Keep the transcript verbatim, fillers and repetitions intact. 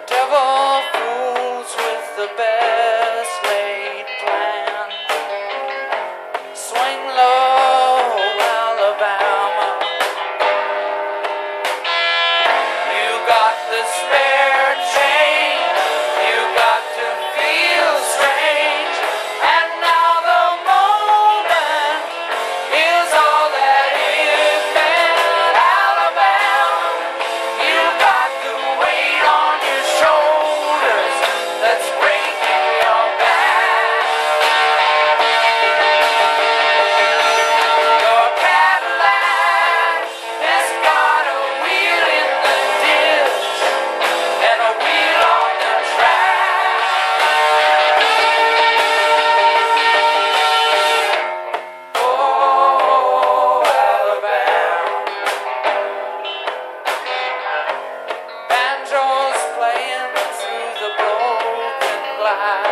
devil fools with the best laid plan. Swing low, Alabama. You got the spare change. You got to feel strange. And now the moment is all that is meant. Alabama, you got the weight on your shoulders that's breaking your back. Your Cadillac has got a wheel in the ditch and a wheel on the track. Oh, Alabama. Banjos playing through the broken glass.